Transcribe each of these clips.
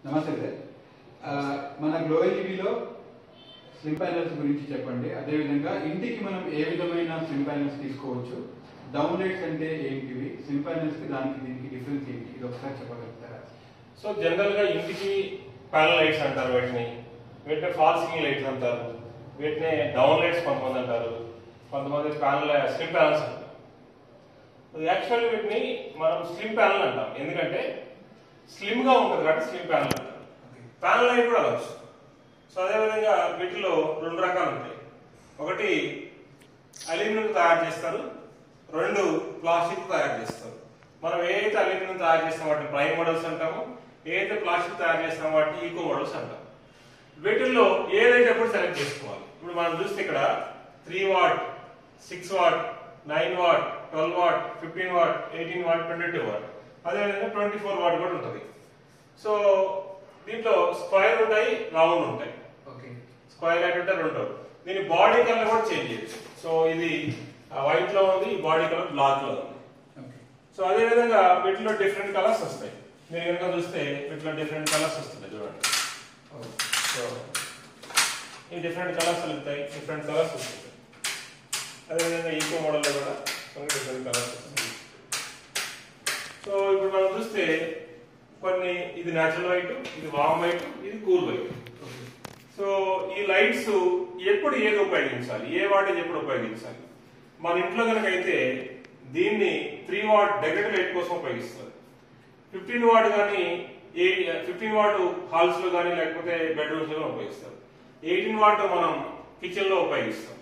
నమస్తే సార్. మన గ్లోయల్ టీవీలో స్లిమ్ ప్యానెల్స్ గురించి చెప్పండి. అదేవిధంగా ఇంటికి మనం ఏ విధమైన స్లిమ్ ప్యానెల్స్ తీసుకోవచ్చు, డౌన్ లైట్స్ అంటే ఏంటివి, స్లిమ్ ప్యానెల్స్ కి దానికి దీనికి డిఫరెన్స్ ఏంటి, ఇది ఒకసారి చెప్పగలుగుతారా? సో జనరల్ గా ఇంటికి ప్యానల్ లైట్స్ అంటారు, వీటిని ఫాల్ సీలింగ్ లైట్స్ అంటారు, వీటిని డౌన్ లైట్స్ కొంతమంది అంటారు, కొంతమంది స్లిమ్ ప్యానల్స్ అంటారు. యాక్చువల్లీ వీటిని మనం స్లిమ్ ప్యానల్ అంటాం, ఎందుకంటే స్లిమ్ గా ఉంటుంది కాబట్టి స్లిమ్ ప్యానల్ అంటారు. ప్యానల్ లైట్ కూడా అనొచ్చు. సో అదేవిధంగా వీటిలో రెండు రకాలు ఉంటాయి. ఒకటి అల్యూమినియం తయారు చేస్తారు, రెండు ప్లాస్టిక్ తయారు చేస్తారు. మనం ఏదైతే అల్యూమినియం తయారు చేస్తాం వాటిని ప్రైమ్ మోడల్స్ అంటాము, ఏదైతే ప్లాస్టిక్ తయారు చేస్తాం వాటిని ఈకో మోడల్స్ అంటాం. వీటిల్లో ఏదైతే ఎప్పుడు సెలెక్ట్ చేసుకోవాలి. ఇప్పుడు మనం చూస్తే ఇక్కడ 3 watt, 6 watt, 9 watt, 12 watt, 15 watt, 18 watt, 22 watt, అదేవిధంగా 24 వాట్ కూడా ఉంటుంది. సో దీంట్లో స్క్వేర్ ఉంటాయి, రౌండ్ ఉంటాయి. స్క్వేర్ లైట్ ఉంటే రెండు. దీని బాడీ కలర్ కూడా చేంజ్ చేయొచ్చు. సో ఇది వైట్ లో ఉంది, బాడీ కలర్ బ్లాక్ లో ఉంది. సో అదే విధంగా వీటిలో డిఫరెంట్ కలర్స్ వస్తాయి. మీరు కనుక చూస్తే వీటిలో డిఫరెంట్ కలర్స్ వస్తున్నాయి చూడండి. సో ఈ డిఫరెంట్ కలర్స్ వెళ్తాయి, డిఫరెంట్ కలర్స్ వస్తాయి. అదేవిధంగా ఈకో మోడల్లో కూడా డిఫరెంట్ కలర్స్ వస్తాయి. సో ఇప్పుడు మనం చూస్తే కొన్ని ఇది న్యాచురల్ వైట్, ఇది వామ్ వైట్, ఇది కూల్ వైట్. సో ఈ లైట్స్ ఎప్పుడు ఏది ఉపయోగించాలి, ఏ వాటేజ్ ఎప్పుడు ఉపయోగించాలి. మన ఇంట్లో కనుక అయితే దీన్ని 3 వాట్ డెకరేటివ్ లైట్ కోసం ఉపయోగిస్తారు. 15 వాట్ కానీ 15 వాట్ హాల్స్ లో కానీ లేకపోతే బెడ్రూమ్స్ లో ఉపయోగిస్తారు. 18 వాట్ మనం కిచెన్ లో ఉపయోగిస్తాం.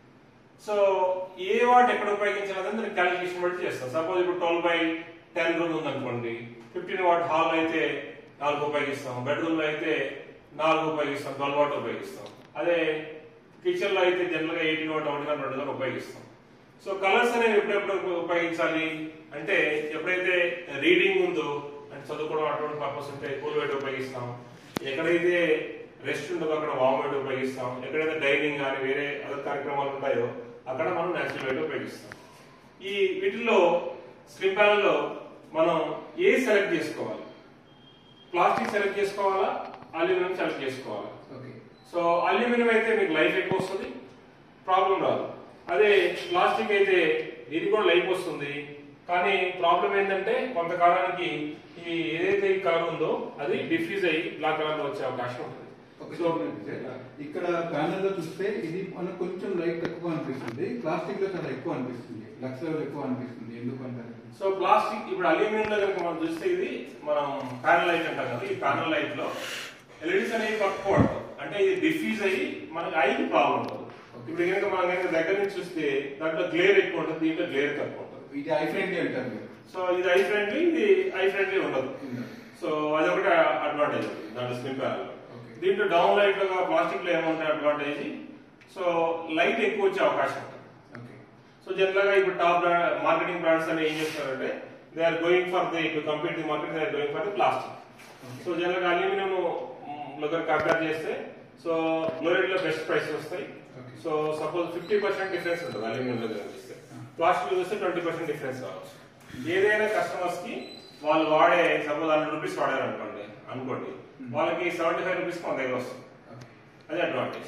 సో ఏ వాట్ ఎక్కడ ఉపయోగించాలని దానికి క్యాలిక్యులేషన్ బట్టి చేస్తాం. సపోజ్ ఇప్పుడు 12/10 రూమ్ ఉందనుకోండి, 15 వాట్ హాల్ అయితే 4 ఉపయోగిస్తాం, బెడ్రూమ్ లో అయితే 4 ఉపయోగిస్తాం, 12 వాట్ ఉపయోగిస్తాం. అదే కిచెన్ లో అయితే జనరల్ గా 18 వాట్ 1 కానీ 2 కానీ ఉపయోగిస్తాం. సో కలర్స్ అనేవి ఎప్పుడెప్పుడు ఉపయోగించాలి అంటే, ఎప్పుడైతే రీడింగ్ ఉందో అంటే చదువుకోవడం అటువంటి పర్పస్ ఉంటే కూల్ వైట్ ఉపయోగిస్తాం, ఎక్కడైతే రెస్ట్ ఉంటుందో అక్కడ వామ్ వైట్ ఉపయోగిస్తాం, ఎక్కడైతే డైనింగ్ కానీ వేరే అదర్ కార్యక్రమాలు ఉంటాయో అక్కడ మనం న్యాచురల్ వైట్ ఉపయోగిస్తాం. ఈ వీటిల్లో స్లిమ్ ప్యానల్ లో మనం ఏ సెలెక్ట్ చేసుకోవాలి, ప్లాస్టిక్ సెలెక్ట్ చేసుకోవాలా, అల్యూమినియం సెలెక్ట్ చేసుకోవాలా. సో అల్యూమినియం అయితే మీకు లైఫ్ ఎక్కువ వస్తుంది, ప్రాబ్లం రాదు. అదే ప్లాస్టిక్ అయితే ఇది కూడా లైఫ్ వస్తుంది, కానీ ప్రాబ్లం ఏంటంటే కొంతకాలానికి ఈ ఏదైతే ఈ కలర్ ఉందో అది డిఫ్యూజ్ అయ్యి బ్లాక్ కలర్ లో వచ్చే అవకాశం ఉంటుంది. సో ఇక్కడ ప్యానల్ లో చూస్తే ఇది మనకు కొంచెం లైట్ తక్కువ అనిపిస్తుంది, ప్లాస్టిక్ లో చాలా ఎక్కువ అనిపిస్తుంది, లక్స్ లెవెల్ ఎక్కువ అనిపిస్తుంది. ఎందుకు అంటారు? సో ప్లాస్టిక్ ఇప్పుడు అల్యూమినియం లో కనుక మనం చూస్తే ఇది మనం ప్యానల్ లైట్ అంటాం కదా, ఈ ప్యానల్ లైట్ లో ఎల్ఈడీస్ అనేవి తక్కువ పడతాం, అంటే ఇది డిఫ్యూజ్ అయ్యి మనకి ఐకి ప్రాబ్లం ఉంటుంది. ఇప్పుడు కనుక మనం కనుక దగ్గర నుంచి చూస్తే దాంట్లో గ్లేర్ ఎక్కువ ఉంటుంది, దీంట్లో గ్లేర్ తక్కువ ఉంటుంది. ఇది ఐ ఫ్రెండ్లీ అంటారు. సో ఇది ఐ ఫ్రెండ్లీ, ఇది ఐ ఫ్రెండ్లీ ఉండదు. సో అదొకటి అడ్వాంటేజ్ దాంట్లో స్లిమ్ ప్యానల్. దీంట్లో డౌన్ లైట్ లో ప్లాస్టిక్ లో ఏముంటాయి అడ్వాంటేజ్, సో లైట్ ఎక్కువ వచ్చే అవకాశం ఉంటుంది. సో జనరల్ గా ఇప్పుడు టాప్ మార్కెటింగ్ బ్రాండ్స్ అని ఏం చేస్తారంటే they are going for the to compete the market, they are going for the plastic. So general గా అల్యూమినియం లో కంపేర్ చేస్తే సో గ్లోయిడ్ లో బెస్ట్ ప్రైస్ వస్తాయి. సో సపోజ్ 50% డిఫరెన్స్ ఉంటుంది అల్యూమినియం లో చూస్తే, ప్లాస్టిక్ లో చూస్తే 20% డిఫరెన్స్ రావచ్చు. ఏదైనా కస్టమర్స్ కి వాళ్ళు వాడే సపోజ్ 100 రూపీస్ వాడారు అనుకోండి, వాళ్ళకి 75 రూపీస్ మన దగ్గర వస్తుంది. అది అడ్వాంటేజ్.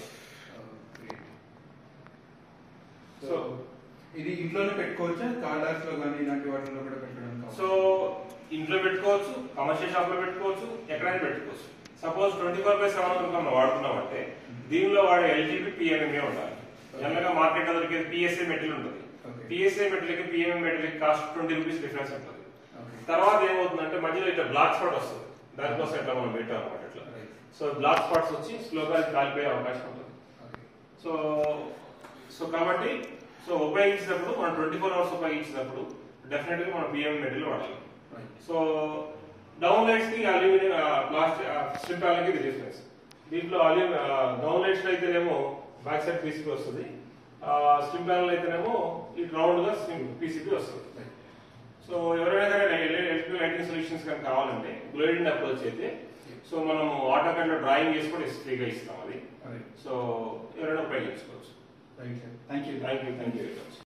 సో ఇది ఇంట్లోనే పెట్టుకోవచ్చా, కార్డార్స్ లో కానీ ఇలాంటి వాటిలో కూడా పెట్టడం? సో ఇంట్లో పెట్టుకోవచ్చు, కమర్షియల్ షాప్ లో పెట్టుకోవచ్చు, ఎక్కడైనా పెట్టుకోవచ్చు. సపోజ్ 24/7 మనం వాడుతున్నాం అంటే దీనిలో వాడే ఎల్జీబీ పిఎంఏ ఉండాలి. జనరల్ గా మార్కెట్ లో దొరికేది పిఎస్ఏ మెటీరియల్ ఉంటుంది. పిఎస్ఏ మెటీరియల్ కి PMA material cost 20 rupees difference ఉంటుంది. తర్వాత ఏమవుతుందంటే మధ్యలో ఇట్లా బ్లాక్ స్పాట్ వస్తుంది, దానికోసం ఇట్లా మనం పెట్టాం అనమాట ఇట్లా. సో బ్లాక్ స్పాట్స్ వచ్చి స్లోగా కాలిపోయే అవకాశం ఉంటుంది. సో సో కాబట్టి సో ఉపయోగించినప్పుడు మనం 24 అవర్స్ ఉపయోగించినప్పుడు డెఫినెట్ గా మనం పిఎంఏ మెటీరియల్ వాడాలి. సో డౌన్ లైట్స్ కి అల్యూమినియం ప్లాస్టిక్ స్లిమ్ ప్యానల్ కి ఇది డిఫరెన్స్. దీంట్లో డౌన్ లైట్స్ అయితేనేమో బ్యాక్ సైడ్ పీసీబీ వస్తుంది, స్లిమ్ ప్యానల్ అయితేనేమో ఈ రౌండ్ గా పీసీబీ వస్తుంది. సో ఎవరైనా ఎలక్ట్రికల్ లైటింగ్ సొల్యూషన్స్ కనుక కావాలంటే గ్లోయిడ్ అప్రోచ్ అయితే సో మనం ఆటోకాడ్ లో డ్రాయింగ్ చేసి కూడా ఫ్రీగా ఇస్తాం అది. సో ఎవరైనా ఉపయోగించుకోవచ్చు. Thank you.